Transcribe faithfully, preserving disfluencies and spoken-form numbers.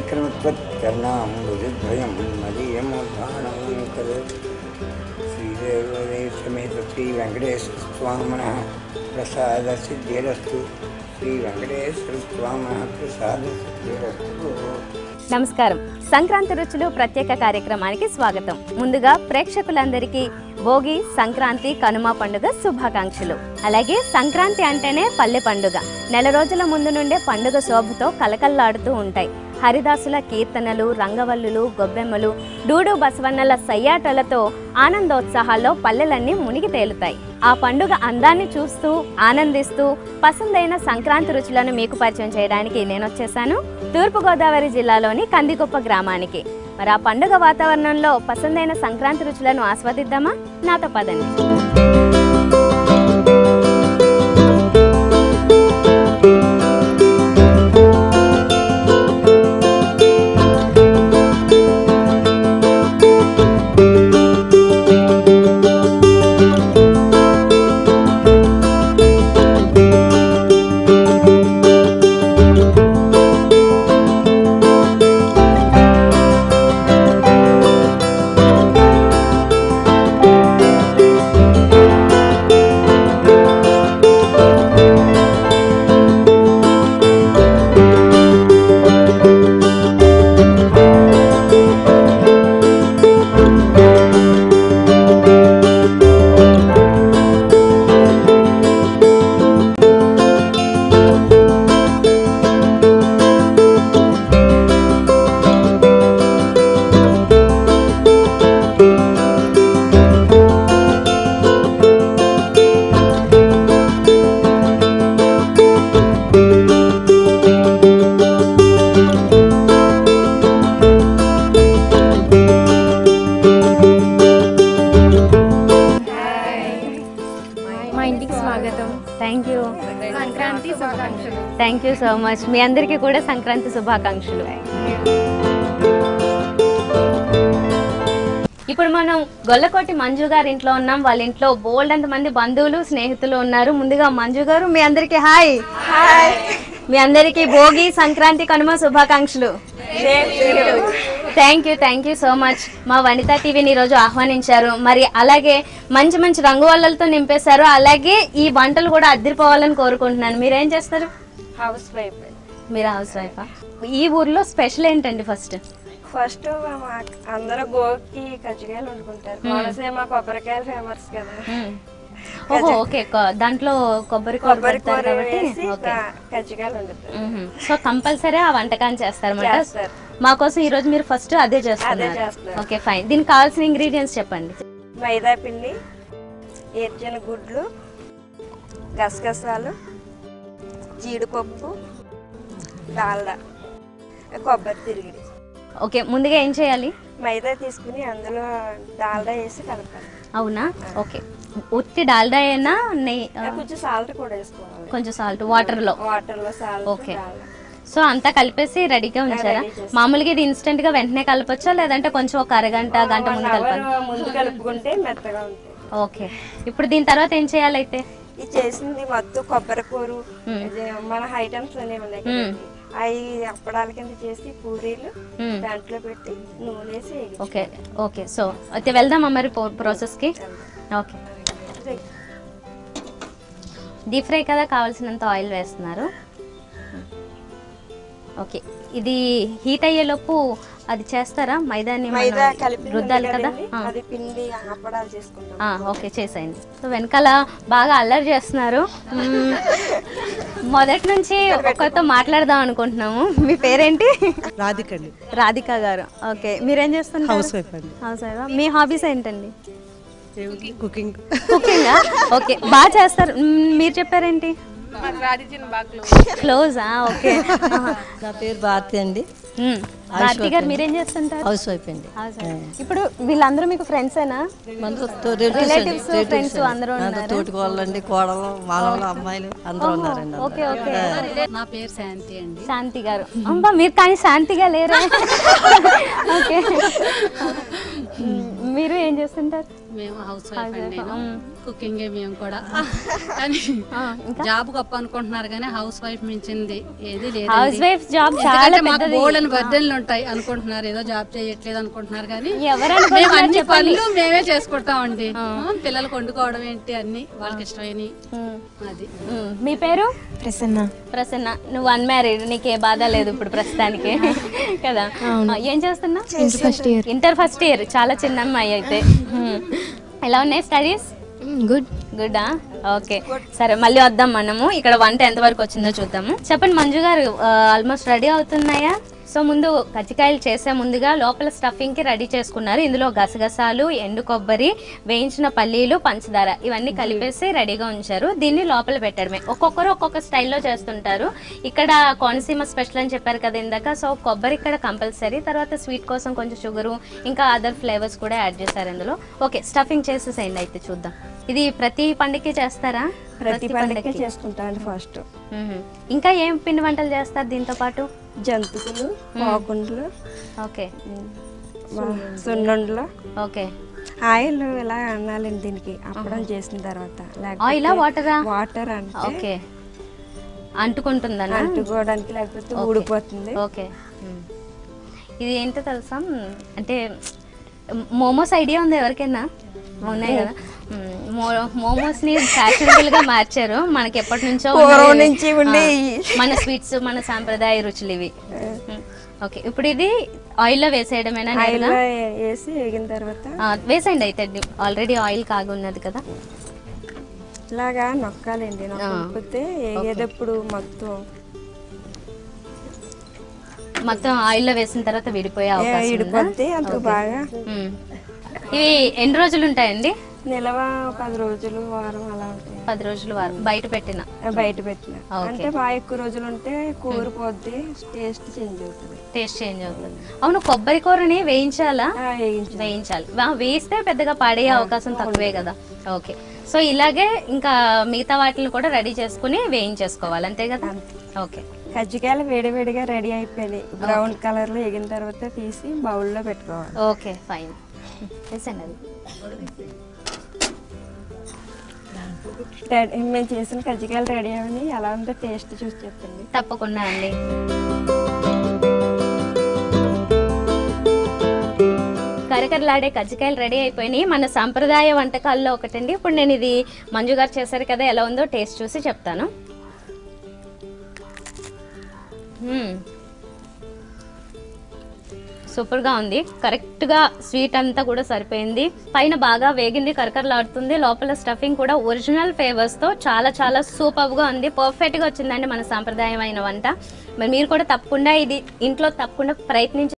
విక్రమత్వత్కర్ణాంబుజద్వయం మదీయమోద్ధానం కరోతు. శ్రీదేవదేవ సమేత శ్రీ వెంకటేశ్వర స్వామిన ప్రసాద సిద్ధిరస్తు. శ్రీ వెంకటేశ్వర స్వామిన ప్రసాద సిద్ధిరస్తు. నమస్కారం. సంక్రాంతి రుచులు ప్రత్యేక కార్యక్రమానికి స్వాగతం. ముందుగా ప్రేక్షకులందరికీ భోగి, సంక్రాంతి, కనుమ పండుగ శుభాకాంక్షలు. అలాగే సంక్రాంతి అంటేనే పల్లె పండుగ. నెల రోజుల ముందు నుండే పండుగ శోభతో కలకల్లాడుతూ ఉంటాయి. హరిదాసుల కీర్తనలు, రంగవల్లులు, గొబ్బెమ్మలు, డూడు బసవన్నల సయ్యాటలతో ఆనందోత్సాహాల్లో పల్లెలన్నీ మునిగి తేలుతాయి. ఆ పండుగ అందాన్ని చూస్తూ ఆనందిస్తూ పసందైన సంక్రాంతి రుచులను మీకు పరిచయం చేయడానికి నేను వచ్చేసాను తూర్పుగోదావరి జిల్లాలోని కందిగొప్ప గ్రామానికి. మరి ఆ పండుగ వాతావరణంలో పసందైన సంక్రాంతి రుచులను ఆస్వాదిద్దామా? నాతో పదండి. Thank you so much. మీ అందరికీ కూడా సంక్రాంతి శుభాకాంక్షలు. ఇప్పుడు మనం గొల్లకోటి మంజు గారి ఇంట్లో ఉన్నాం. వాళ్ళ ఇంట్లో బోల్డ్ అంత మంది బంధువులు, స్నేహితులు ఉన్నారు. ముందుగా మంజు గారు, మీ అందరికీ హాయ్. మీ అందరికీ భోగి, సంక్రాంతి, కనుమ శుభాకాంక్షలు. Thank you thank you so much. మా వనితా టీవీని ఈరోజు ఆహ్వానించారు. మరి అలాగే మంచి మంచి రంగు వల్లలతో నింపేశారు. అలాగే ఈ వంటలు కూడా అద్దరిపోవాలని కోరుకుంటున్నాను. మీరేం చేస్తారు? House wife. మీరు హౌస్ వైఫా? ఈ ఊర్లో స్పెషల్ ఏంటండి? ఫస్ట్ ఫస్ట్ అందరూ గోకి కజ్జికాయలు వండుకుంటారు. కోనసీమ కొబ్బరికాయలు ఫేమస్ కదా. ఓహో, ఓకే. దాంట్లో కొబ్బరి కొబ్బరి కజ్జికాయలు వండుతారు. సో కంపల్సరీ ఆ వంటకాన్ని చేస్తారు అన్నమాట. మా కోసం ఈ రోజు మీరు ఫస్ట్ అదే చేస్తారు. Okay fine. దీనికి కావాల్సిన ఇంగ్రీడియంట్స్ చెప్పండి. మైదా పిండి, ఏర్చిన గుడ్లు, గసగసాలు, జీడిపప్పు, డాల్డా, కొబ్బరి తిరిగిడి. ఓకే, ముందుగా ఏం చేయాలి? మైదా తీసుకుని అందులో డాల్డా వేసి కలపాలి. అవునా? ఓకే. ఉత్తి డాల్డా అయినా కొంచెం సాల్ట్ కూడా వేసుకోవాలి. కొంచెం సాల్ట్ వాటర్ లో వాటర్ లో సాల్ట్. ఓకే. సో అంతా కలిపేసి రెడీగా ఉంచారా? మామూలుగా ఇది ఇన్స్టెంట్ గా వెంటనే కలపొచ్చా, లేదంటే కొంచెం ఒక అరగంట గంట ముందు కలపాలి? ముందు కలుపుకుంటే మెత్తగా ఉంటాయి. ఓకే. ఇప్పుడు దీని తర్వాత ఏం చేయాలి అయితే? ఇది చేసింది మొత్తం కొబ్బరి కూర, మన ఐటమ్స్ అనేవి ఉన్నాయి కదా, అవి అప్పడాల కింద చేసి పూరీలు దాంట్లో పెట్టి నూనె వేసి. Okay okay. సో అయితే వెళ్దామా మరి ప్రాసెస్ కి? ఓకే. డీప్ ఫ్రై కదా, కావాల్సినంత ఆయిల్ వేస్తున్నారు. ఓకే. ఇది హీట్ అయ్యేలోపు అది చేస్తారా? మైదాని రుద్దాలి కదా. ఓకే, చేసేయండి. సో వెనకాల బాగా అల్లరి చేస్తున్నారు. మొదటి నుంచి ఒకరితో మాట్లాడదాం అనుకుంటున్నాము. మీ పేరేంటి? రాధిక అండి. రాధిక గారు. ఓకే. మీరేం చేస్తున్నారు? హౌస్ వైఫ్ అండి. House wife. మీ హాబీస్ ఏంటండి? కుకింగ్. కుకింగా? ఓకే, బాగా చేస్తారు. మీరు చెప్పారేంటి? క్లోజా? ఓకే. నా పేరు భారతి అండి. భారతి గారు, మీరేం చేస్తుంటారు? హౌస్ వైఫ్ అండి. ఇప్పుడు వీళ్ళందరూ మీకు ఫ్రెండ్సేనా? రిలేటివ్స్, ఫ్రెండ్స్ అందరూ ఉన్నారు. తోటి కోళ్ళండి, కోడలు, మానవులు, అమ్మాయిలు అందరూ ఉన్నారండి. Okay okay. నా పేరు శాంతి అండి. శాంతి గారు. అమ్మా, మీరు కానీ శాంతిగా లేరా? ఓకే. మీరు ఏం చేస్తుంటారు? మేము హౌస్ వైఫ్ అండి, నేను కుకింగ్ మేము కూడా. కానీ జాబ్ గొప్ప అనుకుంటున్నారు కానీ హౌస్ వైఫ్ మించింది ఏది లేదు. హౌస్ వైఫ్ జాబ్ చాలా మాకు బోల్డెన్ బర్డెన్లు ఉంటాయి అనుకుంటున్నారు, ఏదో జాబ్ చేయట్లేదు అనుకుంటున్నారు కానీ ఎవరైనా మేము అన్ని పనులు మేమే చేసుకుంటామండి. పిల్లలకు వండుకోవడం ఏంటి అన్ని వాళ్ళకి ఇష్టమైనవి. అది. మీ పేరు? ప్రసన్న. ప్రసన్న, నువ్వు అన్మ్యారీడ్, నీకు ఏ బాధ లేదు ఇప్పుడు ప్రస్తుతానికి కదా. ఏం చేస్తున్నా? First year. Inter first year, చాలా చిన్న అమ్మాయి అయితే. ఎలా ఉన్నాయి స్టడీస్? గుడ్. గుడ్డా? ఓకే సరే, మళ్ళీ వద్దాం మనము. ఇక్కడ వంట ఎంతవరకు వచ్చిందో చూద్దాము. చెప్పండి మంజు గారు, ఆల్మోస్ట్ రెడీ అవుతున్నాయా? సో ముందు కజ్జికాయలు చేసే ముందుగా లోపల స్టఫింగ్కి రెడీ చేసుకున్నారు. ఇందులో గసగసాలు, ఎండు కొబ్బరి, వేయించిన పల్లీలు, పంచదార ఇవన్నీ కలిపేసి రెడీగా ఉంచారు. దీన్ని లోపల పెట్టడమే. ఒక్కొక్కరు ఒక్కొక్క స్టైల్లో చేస్తుంటారు. ఇక్కడ కోనసీమ స్పెషల్ అని చెప్పారు కదా ఇందాక, సో కొబ్బరి ఇక్కడ కంపల్సరీ. తర్వాత స్వీట్ కోసం కొంచెం షుగరు, ఇంకా అదర్ ఫ్లేవర్స్ కూడా యాడ్ చేశారు ఇందులో. ఓకే, స్టఫింగ్ చేసేసేయండి అయితే చూద్దాం. ఇది ప్రతి పండుగకి చేస్తారా? ప్రతి పండుగకి చేసుకుంటామండి ఫస్ట్. ఇంకా ఏం పిండి వంటలు చేస్తారు దీంతో పాటు? జంతువులు, పాకుండలు, ఓకే, సున్నుండలు. ఓకే, ఆయిల్ ఇలా అన్నాలండి దీనికి అప్పడం చేసిన తర్వాత. ఆయిలా వాటరా? వాటర్ అంటే ఓకే, అంటుకుంటుందని అంటుకోవడానికి, లేకపోతే ఊడిపోతుంది. ఓకే, ఇది ఏంటో తెలుసా అంటే మోమోస్ ఐడియా ఉంది ఎవరికైనా? ఉన్నాయి కదా, మోమోస్ ని ఫ్యాషనబుల్ గా మార్చారు. మనకి ఎప్పటి నుంచో నుంచి ఉండే మన స్వీట్స్, మన సాంప్రదాయ రుచులు ఇవి. ఓకే, ఇప్పుడు ఇది ఆయిల్ లో వేసేయడమేనా? వేసి వేగిన తర్వాత వేసేయండి అయితే. ఆల్రెడీ ఆయిల్ కాగి ఉన్నది కదా, ఇలాగా నొక్కాలండి. నొక్కకపోతే వేగేటప్పుడు మొత్తం మొత్తం ఆయిల్లో వేసిన తర్వాత విడిపోయే అవకాశం విడిపోతే అంత బాగా. ఇవి ఎన్ని రోజులు ఉంటాయండి? నిలవ పది రోజులు, వారం అలా ఉంటాయి. పది రోజులు, వారం బయట పెట్టిన బయట పెట్టిన అంటే బాగా ఎక్కువ రోజులు ఉంటే కూరిపోద్ది, టేస్ట్ చేంజ్ అవుతుంది. టేస్ట్ చేంజ్ అవుతుంది. అవును, కొబ్బరి కూరని వేయించాలా? వేయించాలి. వేయిస్తే పెద్దగా పాడేయ అవకాశం తక్కువే కదా. ఓకే, సో ఇలాగే ఇంకా మిగతా వాటిని కూడా రెడీ చేసుకుని వేయించేసుకోవాలి, అంతే కదా. ఓకే, కజ్జికాయలు వేడి వేడిగా రెడీ అయిపోయినాయి. బ్రౌన్ కలర్ లో ఎగిన తర్వాత తీసి బౌల్లో పెట్టుకోవాలి. ఓకే ఫైన్, వేసండి. అది మేము చేసిన కజ్జికాయలు రెడీ అవని ఎలా ఉందో టేస్ట్ చూసి చెప్పండి. తప్పకుండా అండి. కరకరలాడే కజ్జికాయలు రెడీ అయిపోయినాయి. మన సాంప్రదాయ వంటకాల్లో ఒకటండి. ఇప్పుడు నేను ఇది మంజు గారు చేశారు కదా, ఎలా ఉందో టేస్ట్ చూసి చెప్తాను. సూపర్గా ఉంది. కరెక్ట్గా స్వీట్ అంతా కూడా సరిపోయింది. పైన బాగా వేగింది, కరకరలాడుతుంది. లోపల స్టఫింగ్ కూడా ఒరిజినల్ ఫ్లేవర్స్తో చాలా చాలా సూపర్గా ఉంది. పర్ఫెక్ట్గా వచ్చిందండి మన సాంప్రదాయమైన వంట. మరి మీరు కూడా తప్పకుండా ఇది ఇంట్లో తప్పకుండా ప్రయత్నించి